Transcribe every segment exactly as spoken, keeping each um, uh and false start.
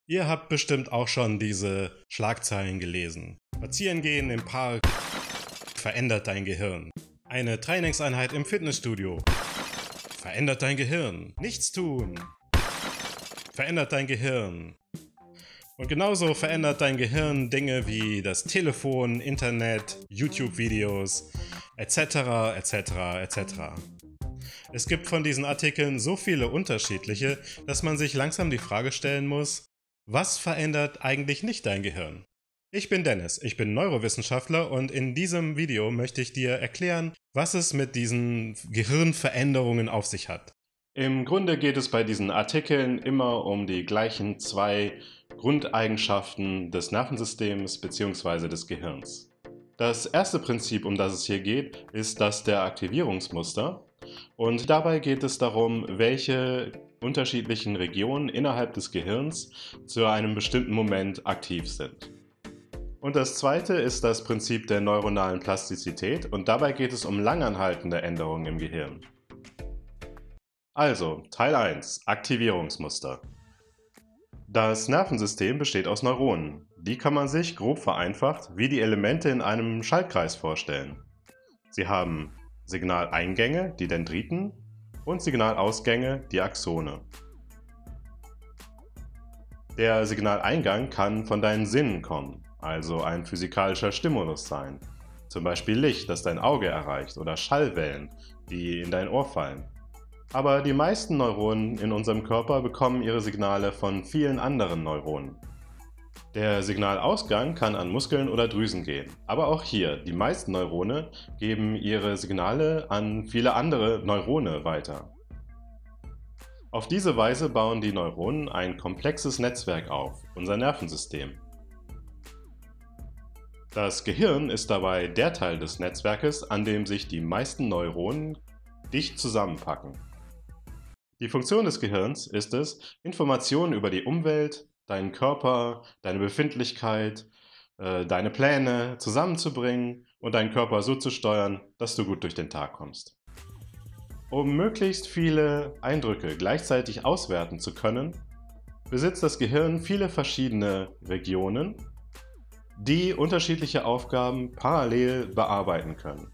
Ihr habt bestimmt auch schon diese Schlagzeilen gelesen. Spazieren gehen im Park verändert dein Gehirn. Eine Trainingseinheit im Fitnessstudio verändert dein Gehirn. Nichts tun verändert dein Gehirn. Und genauso verändert dein Gehirn Dinge wie das Telefon, Internet, YouTube-Videos, et cetera, et cetera, et cetera. Es gibt von diesen Artikeln so viele unterschiedliche, dass man sich langsam die Frage stellen muss, was verändert eigentlich nicht dein Gehirn? Ich bin Dennis, ich bin Neurowissenschaftler und in diesem Video möchte ich dir erklären, was es mit diesen Gehirnveränderungen auf sich hat. Im Grunde geht es bei diesen Artikeln immer um die gleichen zwei Grundeigenschaften des Nervensystems bzw. des Gehirns. Das erste Prinzip, um das es hier geht, ist das der Aktivierungsmuster. Und dabei geht es darum, welche unterschiedlichen Regionen innerhalb des Gehirns zu einem bestimmten Moment aktiv sind. Und das zweite ist das Prinzip der neuronalen Plastizität und dabei geht es um langanhaltende Änderungen im Gehirn. Also, Teil eins, Aktivierungsmuster. Das Nervensystem besteht aus Neuronen. Die kann man sich, grob vereinfacht, wie die Elemente in einem Schaltkreis vorstellen. Sie haben Signaleingänge, die Dendriten, und Signalausgänge, die Axone. Der Signaleingang kann von deinen Sinnen kommen, also ein physikalischer Stimulus sein. Zum Beispiel Licht, das dein Auge erreicht, oder Schallwellen, die in dein Ohr fallen. Aber die meisten Neuronen in unserem Körper bekommen ihre Signale von vielen anderen Neuronen. Der Signalausgang kann an Muskeln oder Drüsen gehen. Aber auch hier, die meisten Neurone geben ihre Signale an viele andere Neurone weiter. Auf diese Weise bauen die Neuronen ein komplexes Netzwerk auf, unser Nervensystem. Das Gehirn ist dabei der Teil des Netzwerkes, an dem sich die meisten Neuronen dicht zusammenpacken. Die Funktion des Gehirns ist es, Informationen über die Umwelt, deinen Körper, deine Befindlichkeit, äh, deine Pläne zusammenzubringen und deinen Körper so zu steuern, dass du gut durch den Tag kommst. Um möglichst viele Eindrücke gleichzeitig auswerten zu können, besitzt das Gehirn viele verschiedene Regionen, die unterschiedliche Aufgaben parallel bearbeiten können.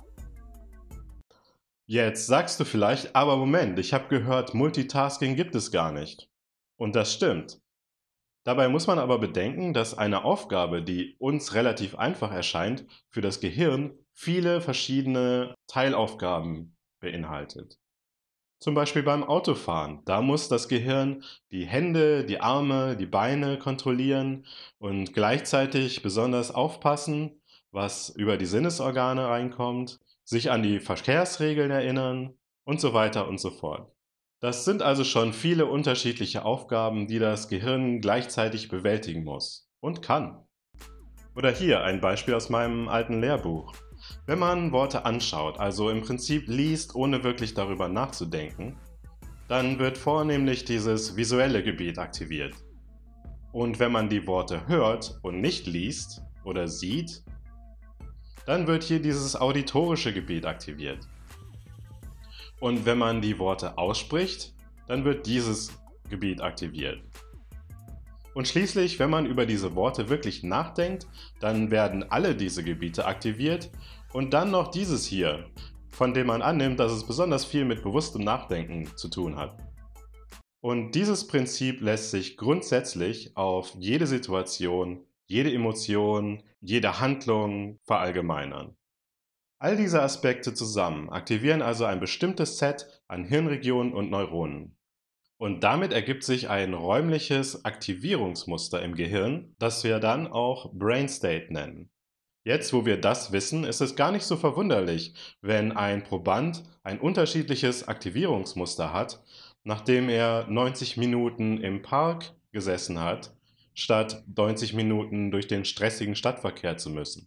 Jetzt sagst du vielleicht, aber Moment, ich habe gehört, Multitasking gibt es gar nicht. Und das stimmt. Dabei muss man aber bedenken, dass eine Aufgabe, die uns relativ einfach erscheint, für das Gehirn viele verschiedene Teilaufgaben beinhaltet. Zum Beispiel beim Autofahren. Da muss das Gehirn die Hände, die Arme, die Beine kontrollieren und gleichzeitig besonders aufpassen, was über die Sinnesorgane reinkommt, sich an die Verkehrsregeln erinnern und so weiter und so fort. Das sind also schon viele unterschiedliche Aufgaben, die das Gehirn gleichzeitig bewältigen muss und kann. Oder hier ein Beispiel aus meinem alten Lehrbuch. Wenn man Worte anschaut, also im Prinzip liest, ohne wirklich darüber nachzudenken, dann wird vornehmlich dieses visuelle Gebiet aktiviert. Und wenn man die Worte hört und nicht liest oder sieht, dann wird hier dieses auditorische Gebiet aktiviert. Und wenn man die Worte ausspricht, dann wird dieses Gebiet aktiviert. Und schließlich, wenn man über diese Worte wirklich nachdenkt, dann werden alle diese Gebiete aktiviert und dann noch dieses hier, von dem man annimmt, dass es besonders viel mit bewusstem Nachdenken zu tun hat. Und dieses Prinzip lässt sich grundsätzlich auf jede Situation, jede Emotion, jede Handlung verallgemeinern. All diese Aspekte zusammen aktivieren also ein bestimmtes Set an Hirnregionen und Neuronen. Und damit ergibt sich ein räumliches Aktivierungsmuster im Gehirn, das wir dann auch Brain State nennen. Jetzt, wo wir das wissen, ist es gar nicht so verwunderlich, wenn ein Proband ein unterschiedliches Aktivierungsmuster hat, nachdem er neunzig Minuten im Park gesessen hat, statt neunzig Minuten durch den stressigen Stadtverkehr zu müssen.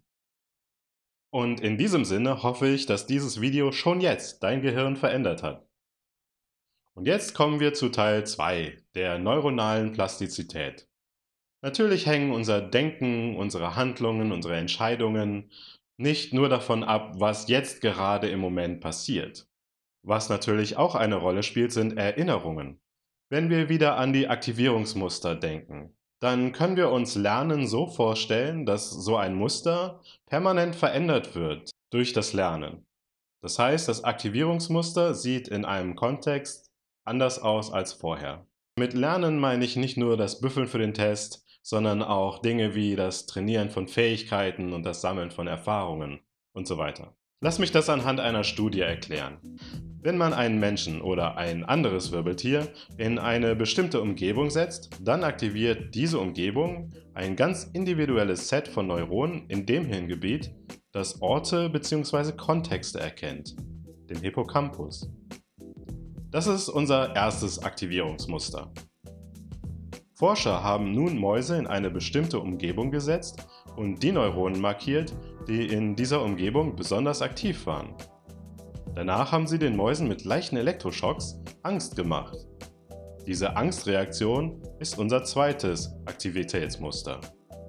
Und in diesem Sinne hoffe ich, dass dieses Video schon jetzt dein Gehirn verändert hat. Und jetzt kommen wir zu Teil zwei, der neuronalen Plastizität. Natürlich hängen unser Denken, unsere Handlungen, unsere Entscheidungen nicht nur davon ab, was jetzt gerade im Moment passiert. Was natürlich auch eine Rolle spielt, sind Erinnerungen. Wenn wir wieder an die Aktivierungsmuster denken, dann können wir uns Lernen so vorstellen, dass so ein Muster permanent verändert wird durch das Lernen. Das heißt, das Aktivierungsmuster sieht in einem Kontext anders aus als vorher. Mit Lernen meine ich nicht nur das Büffeln für den Test, sondern auch Dinge wie das Trainieren von Fähigkeiten und das Sammeln von Erfahrungen und so weiter. Lass mich das anhand einer Studie erklären. Wenn man einen Menschen oder ein anderes Wirbeltier in eine bestimmte Umgebung setzt, dann aktiviert diese Umgebung ein ganz individuelles Set von Neuronen in dem Hirngebiet, das Orte bzw. Kontexte erkennt, dem Hippocampus. Das ist unser erstes Aktivierungsmuster. Forscher haben nun Mäuse in eine bestimmte Umgebung gesetzt und die Neuronen markiert, die in dieser Umgebung besonders aktiv waren. Danach haben sie den Mäusen mit leichten Elektroschocks Angst gemacht. Diese Angstreaktion ist unser zweites Aktivitätsmuster.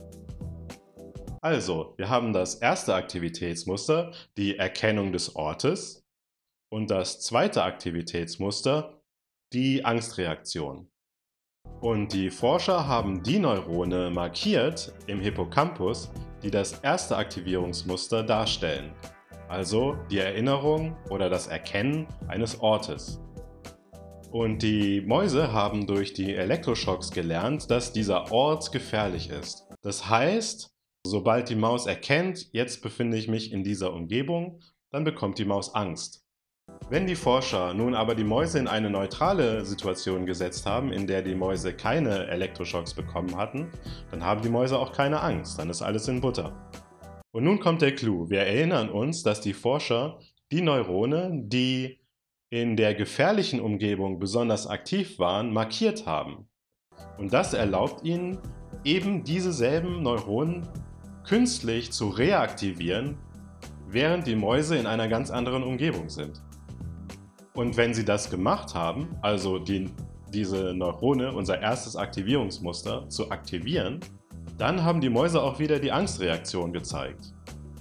Also, wir haben das erste Aktivitätsmuster, die Erkennung des Ortes, und das zweite Aktivitätsmuster, die Angstreaktion. Und die Forscher haben die Neurone markiert im Hippocampus, die das erste Aktivierungsmuster darstellen, also die Erinnerung oder das Erkennen eines Ortes. Und die Mäuse haben durch die Elektroschocks gelernt, dass dieser Ort gefährlich ist. Das heißt, sobald die Maus erkennt, jetzt befinde ich mich in dieser Umgebung, dann bekommt die Maus Angst. Wenn die Forscher nun aber die Mäuse in eine neutrale Situation gesetzt haben, in der die Mäuse keine Elektroschocks bekommen hatten, dann haben die Mäuse auch keine Angst, dann ist alles in Butter. Und nun kommt der Clou. Wir erinnern uns, dass die Forscher die Neurone, die in der gefährlichen Umgebung besonders aktiv waren, markiert haben. Und das erlaubt ihnen, eben diese selben Neuronen künstlich zu reaktivieren, während die Mäuse in einer ganz anderen Umgebung sind. Und wenn sie das gemacht haben, also die, diese Neurone, unser erstes Aktivierungsmuster, zu aktivieren, dann haben die Mäuse auch wieder die Angstreaktion gezeigt.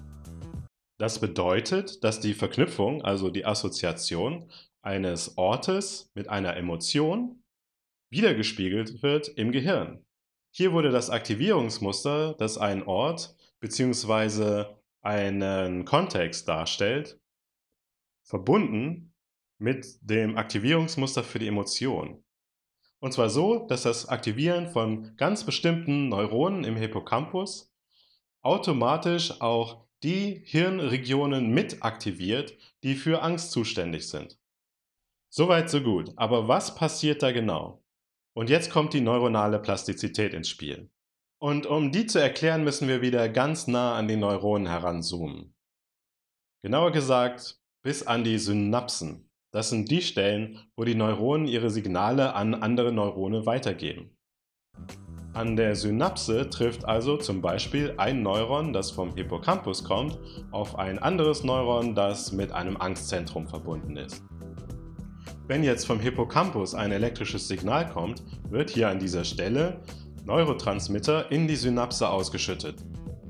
Das bedeutet, dass die Verknüpfung, also die Assoziation eines Ortes mit einer Emotion, wiedergespiegelt wird im Gehirn. Hier wurde das Aktivierungsmuster, das einen Ort bzw. einen Kontext darstellt, verbunden mit dem Aktivierungsmuster für die Emotion. Und zwar so, dass das Aktivieren von ganz bestimmten Neuronen im Hippocampus automatisch auch die Hirnregionen mit aktiviert, die für Angst zuständig sind. Soweit so gut, aber was passiert da genau? Und jetzt kommt die neuronale Plastizität ins Spiel. Und um die zu erklären, müssen wir wieder ganz nah an die Neuronen heranzoomen. Genauer gesagt, bis an die Synapsen. Das sind die Stellen, wo die Neuronen ihre Signale an andere Neurone weitergeben. An der Synapse trifft also zum Beispiel ein Neuron, das vom Hippocampus kommt, auf ein anderes Neuron, das mit einem Angstzentrum verbunden ist. Wenn jetzt vom Hippocampus ein elektrisches Signal kommt, wird hier an dieser Stelle Neurotransmitter in die Synapse ausgeschüttet.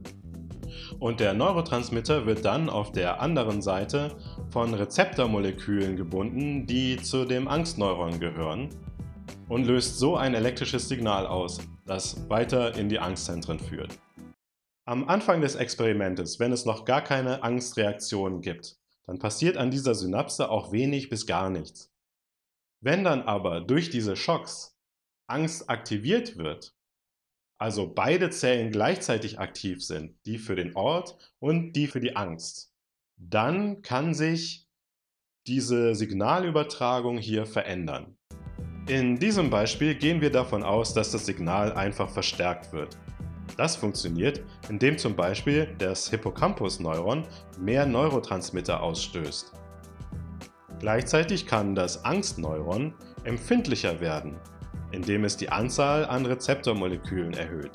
Und der Neurotransmitter wird dann auf der anderen Seite von Rezeptormolekülen gebunden, die zu dem Angstneuron gehören, und löst so ein elektrisches Signal aus, das weiter in die Angstzentren führt. Am Anfang des Experimentes, wenn es noch gar keine Angstreaktion gibt, dann passiert an dieser Synapse auch wenig bis gar nichts. Wenn dann aber durch diese Schocks Angst aktiviert wird, also beide Zellen gleichzeitig aktiv sind, die für den Ort und die für die Angst, dann kann sich diese Signalübertragung hier verändern. In diesem Beispiel gehen wir davon aus, dass das Signal einfach verstärkt wird. Das funktioniert, indem zum Beispiel das Hippocampus-Neuron mehr Neurotransmitter ausstößt. Gleichzeitig kann das Angstneuron empfindlicher werden, indem es die Anzahl an Rezeptormolekülen erhöht.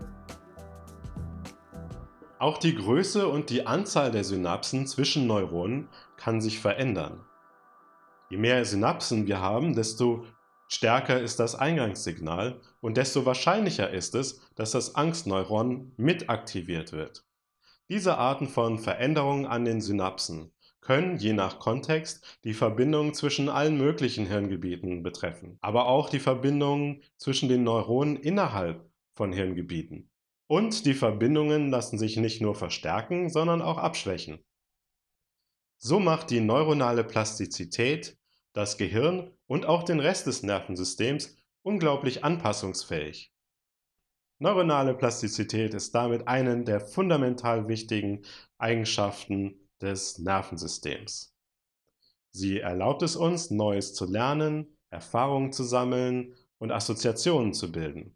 Auch die Größe und die Anzahl der Synapsen zwischen Neuronen kann sich verändern. Je mehr Synapsen wir haben, desto stärker ist das Eingangssignal und desto wahrscheinlicher ist es, dass das Angstneuron mit aktiviert wird. Diese Arten von Veränderungen an den Synapsen können je nach Kontext die Verbindung zwischen allen möglichen Hirngebieten betreffen, aber auch die Verbindung zwischen den Neuronen innerhalb von Hirngebieten. Und die Verbindungen lassen sich nicht nur verstärken, sondern auch abschwächen. So macht die neuronale Plastizität das Gehirn und auch den Rest des Nervensystems unglaublich anpassungsfähig. Neuronale Plastizität ist damit eine der fundamental wichtigen Eigenschaften des Nervensystems. Sie erlaubt es uns, Neues zu lernen, Erfahrungen zu sammeln und Assoziationen zu bilden.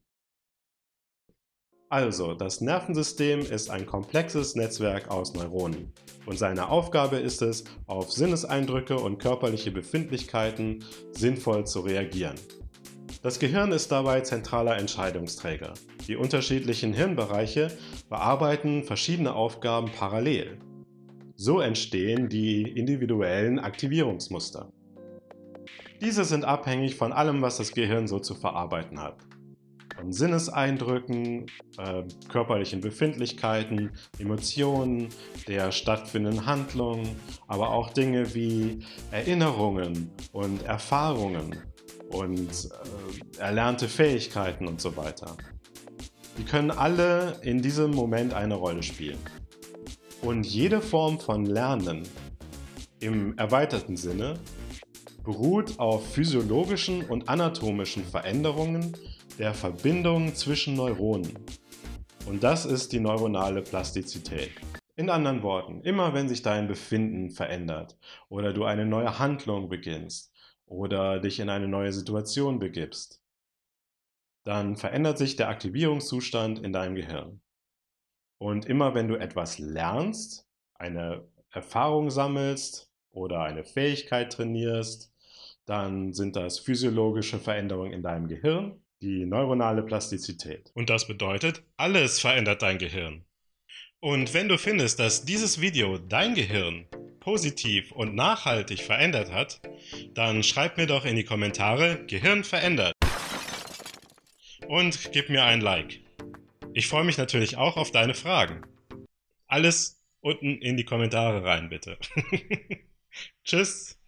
Also, das Nervensystem ist ein komplexes Netzwerk aus Neuronen und seine Aufgabe ist es, auf Sinneseindrücke und körperliche Befindlichkeiten sinnvoll zu reagieren. Das Gehirn ist dabei zentraler Entscheidungsträger. Die unterschiedlichen Hirnbereiche bearbeiten verschiedene Aufgaben parallel. So entstehen die individuellen Aktivierungsmuster. Diese sind abhängig von allem, was das Gehirn so zu verarbeiten hat. Von Sinneseindrücken, äh, körperlichen Befindlichkeiten, Emotionen, der stattfindenden Handlungen, aber auch Dinge wie Erinnerungen und Erfahrungen und äh, erlernte Fähigkeiten und so weiter. Die können alle in diesem Moment eine Rolle spielen. Und jede Form von Lernen im erweiterten Sinne beruht auf physiologischen und anatomischen Veränderungen der Verbindungen zwischen Neuronen. Und das ist die neuronale Plastizität. In anderen Worten, immer wenn sich dein Befinden verändert oder du eine neue Handlung beginnst oder dich in eine neue Situation begibst, dann verändert sich der Aktivierungszustand in deinem Gehirn. Und immer wenn du etwas lernst, eine Erfahrung sammelst oder eine Fähigkeit trainierst, dann sind das physiologische Veränderungen in deinem Gehirn, die neuronale Plastizität. Und das bedeutet, alles verändert dein Gehirn. Und wenn du findest, dass dieses Video dein Gehirn positiv und nachhaltig verändert hat, dann schreib mir doch in die Kommentare Gehirn verändert und gib mir ein Like. Ich freue mich natürlich auch auf deine Fragen. Alles unten in die Kommentare rein, bitte. Tschüss.